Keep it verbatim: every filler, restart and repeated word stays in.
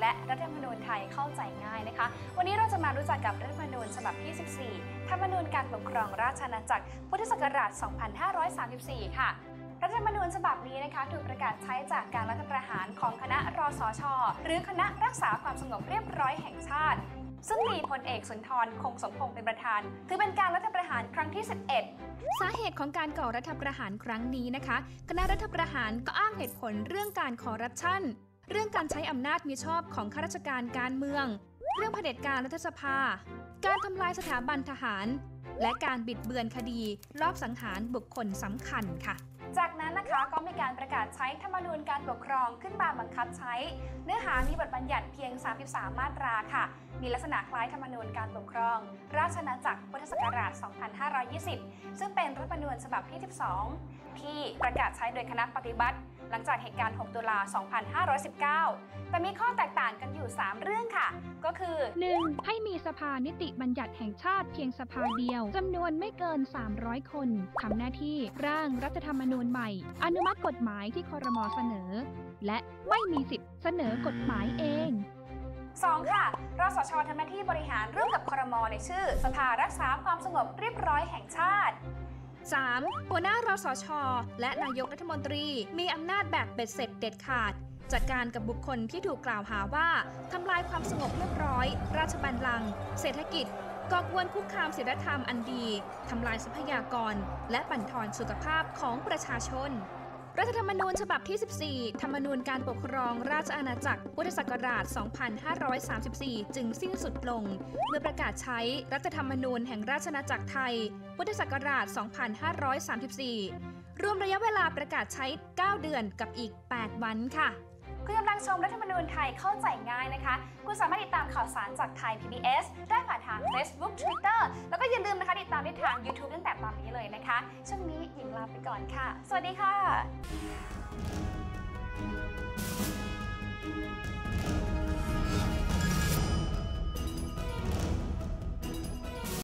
และรัฐธรรมนูญไทยเข้าใจง่ายนะคะวันนี้เราจะมารู้จักกับรัฐธรรมนูญฉบับที่สิบสี่ธรรมนูญการปกครองราชอาณาจักรพุทธศักราชสองพันห้าร้อยสามสิบสี่ค่ะรัฐธรรมนูญฉบับนี้นะคะถูกประกาศใช้จากการรัฐประหารของคณะรสช.หรือคณะรักษาความสงบเรียบร้อยแห่งชาติซึ่งมีพลเอกสุนทรคงสมพงษ์เป็นประธานถือเป็นการรัฐประหารครั้งที่สิบเอ็ดสาเหตุของการก่อรัฐประหารครั้งนี้นะคะคณะรัฐประหารก็อ้างเหตุผลเรื่องการคอร์รัปชันเรื่องการใช้อำนาจมิชอบของข้าราชการการเมืองเรื่องเผด็จการรัฐสภาการทำลายสถาบันทหารและการบิดเบือนคดีลอบสังหารบุคคลสำคัญค่ะจากนั้นนะคะก็มีการประกาศใช้ธรรมนูญการปกครองขึ้นมาบังคับใช้เนื้อหามีบทบัญญัติเพียงสามสิบสามมาตราค่ะมีลักษณะคล้ายธรรมนูญการปกครองราชอาณาจักรพุทธศักราชสองพันห้าร้อยยี่สิบซึ่งเป็นรัฐธรรมนูญฉบับที่สิบสองที่ประกาศใช้โดยคณะปฏิบัติหลังจากเหตุการณ์หกตุลาสองพันห้าร้อยสิบเก้าแต่มีข้อแตกต่างกันอยู่สามเรื่องค่ะก็คือหนึ่ง ให้มีสภานิติบัญญัติแห่งชาติเพียงสภาเดียวจำนวนไม่เกินสามร้อยคนทำหน้าที่ร่างรัฐธรรมนูญใหม่อนุมัติกฎหมายที่ครม.เสนอและไม่มีสิทธิ์เสนอกฎหมายเองสองค่ะรสช.ทำหน้าที่บริหารร่วมกับครม.ในชื่อสภารักษาความสงบเรียบร้อยแห่งชาติสาม หัวหน้ารสช.และนายกรัฐมนตรีมีอำนาจแบบเบ็ดเสร็จเด็ดขาดจัดการกับบุคคลที่ถูกกล่าวหาว่าทำลายความสงบเรียบร้อยราชบัลลังก์เศรษฐกิจก่อกวนคุกคามศีลธรรมอันดีทำลายทรัพยากรและบั่นทอนสุขภาพของประชาชนรัฐธรรมนูญฉบับที่สิบสี่ธรรมนูญการปกครองราชอาณาจักรพุทธศักราชสองพันห้าร้อยสามสิบสี่จึงสิ้นสุดลงเมื่อประกาศใช้รัฐธรรมนูญแห่งราชอาณาจักรไทยพุทธศักราชสองพันห้าร้อยสามสิบสี่รวมระยะเวลาประกาศใช้เก้าเดือนกับอีกแปดวันค่ะคุณกำลังชมรัฐธรรมนูญไทยเข้าใจง่ายนะคะคุณสามารถติดตามข่าวสารจากไทย พี บี เอส ได้ผ่านทาง Facebook Twitter แล้วก็อย่าลืมนะคะติดตามได้ทาง YouTube ตั้งแต่ตอนนี้เลยนะคะช่วงนี้หญิงลาไปก่อนค่ะสวัสดีค่ะ